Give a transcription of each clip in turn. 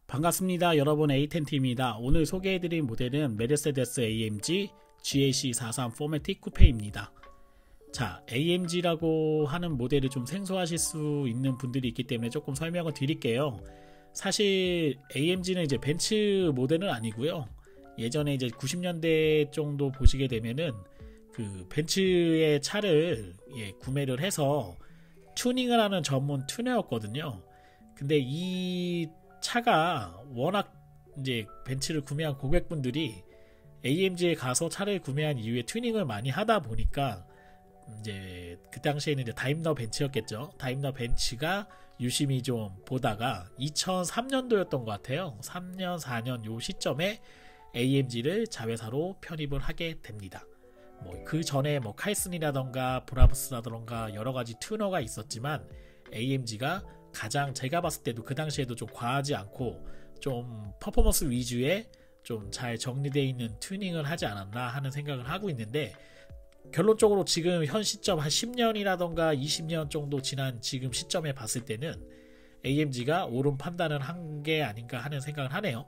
반갑습니다. 여러분, A10T입니다. 오늘 소개해드릴 모델은 메르세데스 AMG GLC43 4매틱 쿠페입니다. 자, AMG라고 하는 모델을 좀 생소하실 수 있는 분들이 있기 때문에 조금 설명을 드릴게요. 사실 AMG는 이제 벤츠 모델은 아니고요. 예전에 이제 90년대 정도 보시게 되면은 그 벤츠의 차를 구매를 해서 튜닝을 하는 전문 튜너였거든요. 근데 이 차가 워낙 이제 벤츠를 구매한 고객분들이 AMG에 가서 차를 구매한 이후에 튜닝을 많이 하다 보니까 이제 그 당시에는 이제 다임러 벤츠였겠죠. 다임러 벤츠가 유심히 좀 보다가 2003년도였던 것 같아요. 3년 4년 요 시점에 AMG를 자회사로 편입을 하게 됩니다. 그 전에 칼슨이라던가 브라브스라던가 여러가지 튜너가 있었지만 AMG가 가장 제가 봤을 때도 그 당시에도 좀 과하지 않고 좀 퍼포먼스 위주의 좀 잘 정리되어 있는 튜닝을 하지 않았나 하는 생각을 하고 있는데, 결론적으로 지금 현 시점 한 10년이라던가 20년 정도 지난 지금 시점에 봤을 때는 AMG가 옳은 판단을 한 게 아닌가 하는 생각을 하네요.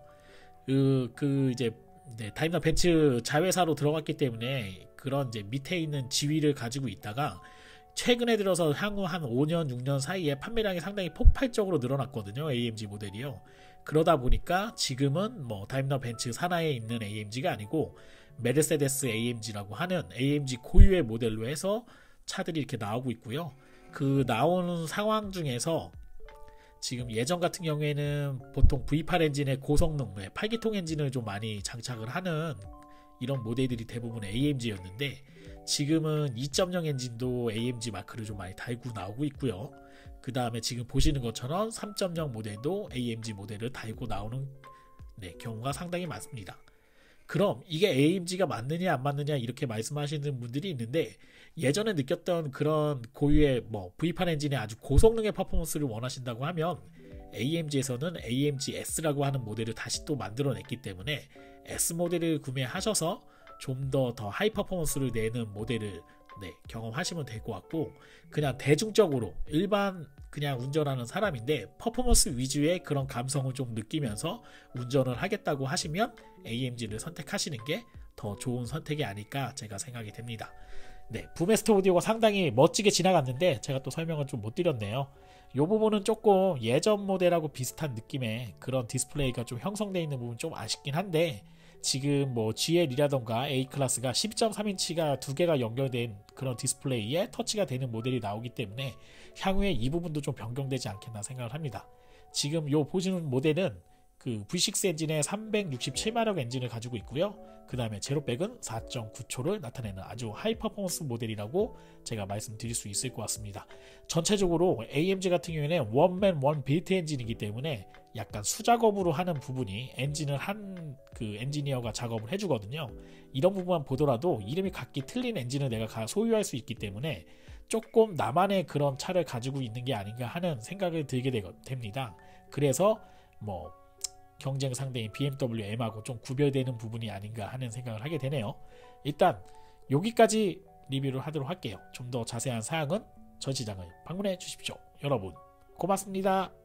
이제 다임러 벤츠 자회사로 들어갔기 때문에 그런 이제 밑에 있는 지위를 가지고 있다가 최근에 들어서 향후 한 5년 6년 사이에 판매량이 상당히 폭발적으로 늘어났거든요. AMG 모델이요. 그러다 보니까 지금은 다임러 벤츠 산하에 있는 AMG가 아니고 메르세데스 AMG라고 하는 AMG 고유의 모델로 해서 차들이 이렇게 나오고 있고요. 그 나오는 상황 중에서 지금 예전 같은 경우에는 보통 V8 엔진의 고성능 8기통 엔진을 좀 많이 장착을 하는 이런 모델들이 대부분 AMG였는데, 지금은 2.0 엔진도 AMG 마크를 좀 많이 달고 나오고 있고요. 그 다음에 지금 보시는 것처럼 3.0 모델도 AMG 모델을 달고 나오는 경우가 상당히 많습니다. 그럼 이게 AMG가 맞느냐 안 맞느냐 이렇게 말씀하시는 분들이 있는데, 예전에 느꼈던 그런 고유의 V8 엔진의 아주 고성능의 퍼포먼스를 원하신다고 하면 AMG에서는 AMG S라고 하는 모델을 다시 또 만들어냈기 때문에 S 모델을 구매하셔서 좀 더 하이 퍼포먼스를 내는 모델을 경험하시면 될 것 같고, 그냥 대중적으로 일반 그냥 운전하는 사람인데 퍼포먼스 위주의 그런 감성을 좀 느끼면서 운전을 하겠다고 하시면 AMG를 선택하시는 게 더 좋은 선택이 아닐까 제가 생각이 됩니다. 부메스터 오디오가 상당히 멋지게 지나갔는데 제가 또 설명을 좀 못 드렸네요. 이 부분은 조금 예전 모델하고 비슷한 느낌의 그런 디스플레이가 좀 형성되어 있는 부분 좀 아쉽긴 한데, 지금 GL이라던가 A클래스가 12.3인치가 두 개가 연결된 그런 디스플레이에 터치가 되는 모델이 나오기 때문에 향후에 이 부분도 좀 변경되지 않겠나 생각을 합니다. 지금 요 보시는 모델은 그 V6 엔진의 367마력 엔진을 가지고 있고요. 그 다음에 제로백은 4.9초를 나타내는 아주 하이 퍼포먼스 모델이라고 제가 말씀드릴 수 있을 것 같습니다. 전체적으로 AMG 같은 경우에는 원맨 원 빌트 엔진이기 때문에 약간 수작업으로 하는 부분이 엔진을 한 그 엔지니어가 작업을 해주거든요. 이런 부분만 보더라도 이름이 각기 틀린 엔진을 내가 소유할 수 있기 때문에 조금 나만의 그런 차를 가지고 있는 게 아닌가 하는 생각을 들게 됩니다. 그래서 경쟁 상대인 BMW M하고 좀 구별되는 부분이 아닌가 하는 생각을 하게 되네요. 일단 여기까지 리뷰를 하도록 할게요. 좀 더 자세한 사항은 전 시장을 방문해 주십시오. 여러분 고맙습니다.